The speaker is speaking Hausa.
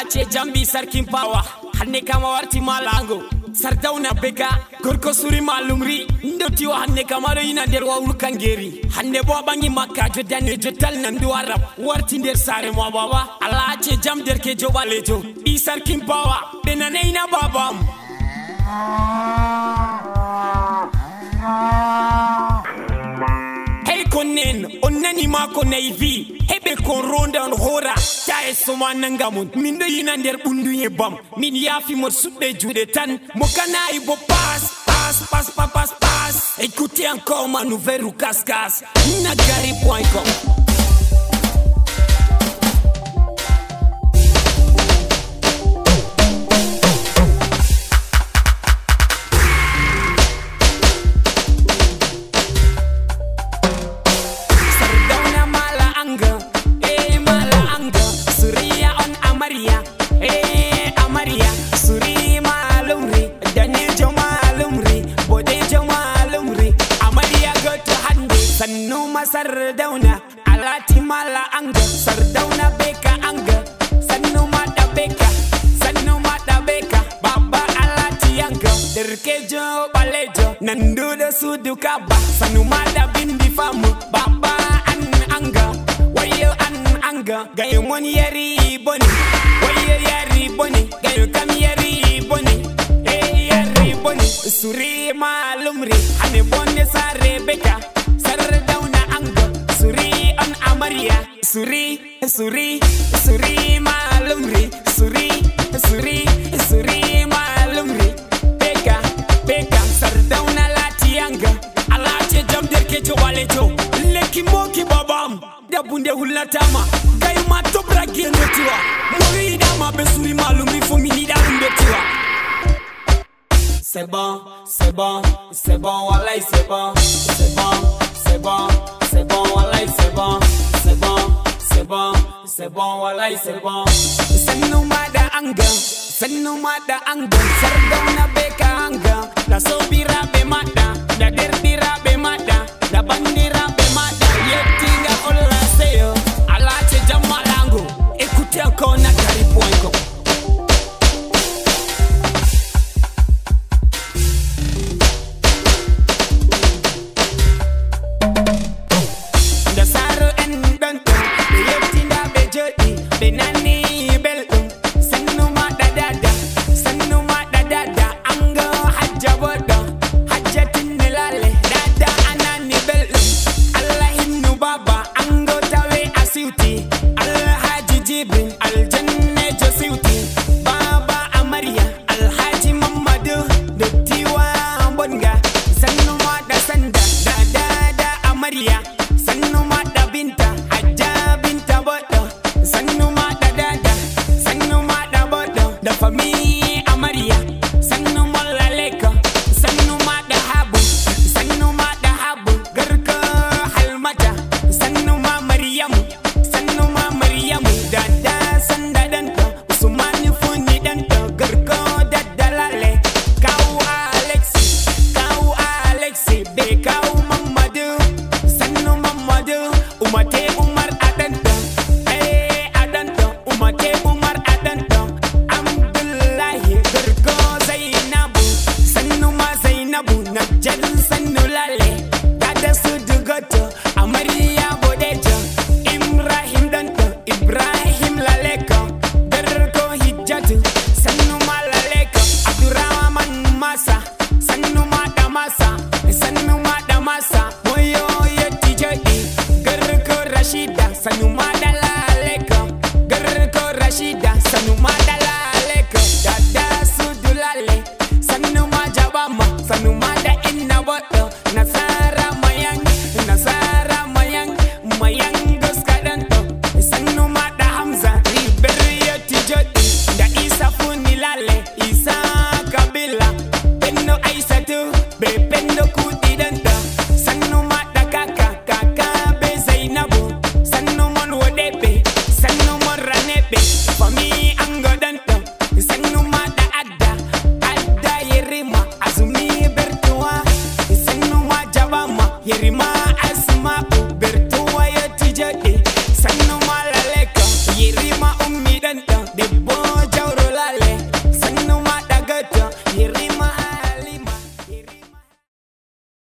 ce jambi sarkin pawa hanne kama warti malango sardauna beka gorko suri malumri ndotiwa hanne kama do ina der wawul kangeri hanne bo bangi makka jo dane jo tal nan do arab warti der sare mo baba ala ce jam der ke jo balejo bi sarkin pawa benane ina babam hey konen onnani ma ko naivi hebe kon ronda on hora tae soma nangamun min do yina der bundu yebam min yafi mo sudde jude tan mo kana ibo pass écoutez encore ma nouvelle ou cascas nagari.com. Sardauna alati mala anga sardauna beka anga sannu mada beka baba alati anga derkejo balejo nandu da sudu kaba sannu mada bindi famu baba an anga wayo an anga gayo mon yari boni wayo yari boni gayo kam yari boni yari boni suri malumri hane bonne sare beka Suri malumri Suri malumri Beka sardauna latianga alache jam derke jo walejo leki moki babam da bunde hulatama gayu matobra gendo tiwa mori dama be suri malumri fo mini da rumbe tiwa. C'est bon, walay c'est bon, walay c'est bon. Sannu mada anga, sardauna beka anga, la sobira be mada, la derdira be mada, la bandira be mada, yetinga olla seyo, alache jamalango, écoutez encore nagari.com. Bertuwa ya tijade sannu malaleka yirima ummi danta debbo